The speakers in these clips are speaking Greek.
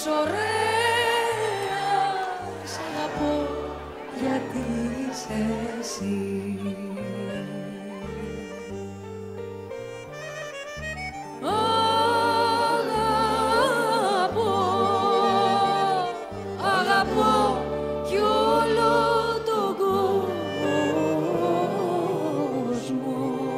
είσαι ωραία, σ' αγαπώ γιατί είσαι εσύ. Αγαπώ, αγαπώ κι όλο τον κόσμο.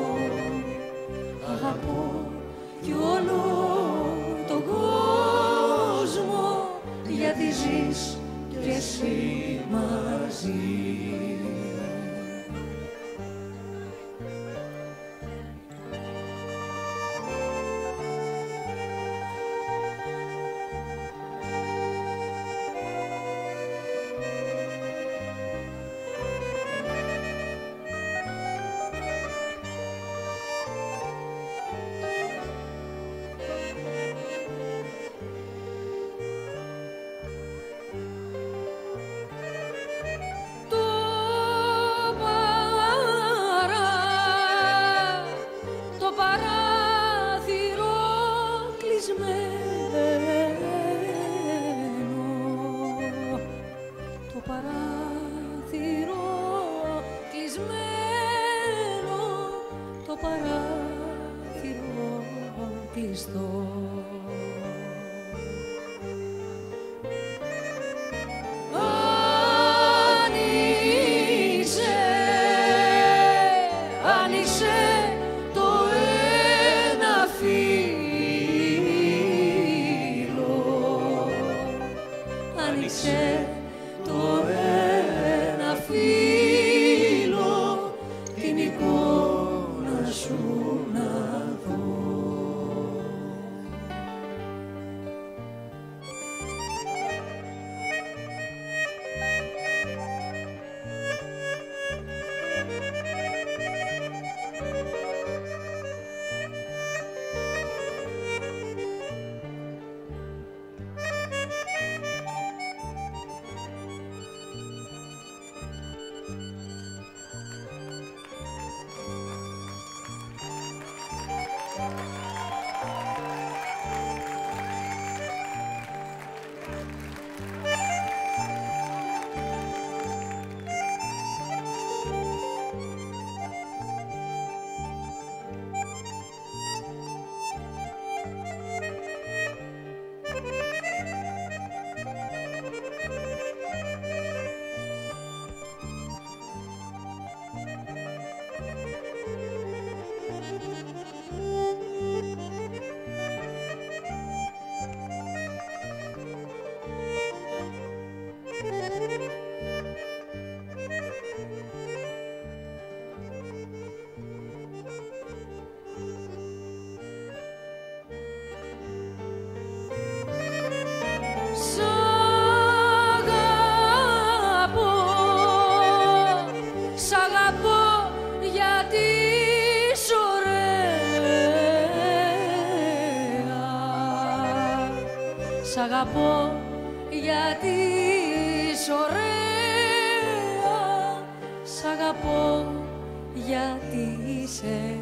Αγαπώ κι όλο τον κόσμο, γιατί ζεις κι εσύ μαζί. Το παράθυρο κλεισμένο, το παράθυρο κλειστό. Άνοιξε το ένα φύλλο, άνοιξε το ένα φύλλο, την εικόνα σου να δω. Σ' αγαπώ γιατί είσαι ωραία, σ' αγαπώ γιατί είσαι ωραία, σ' αγαπώ γιατί είσαι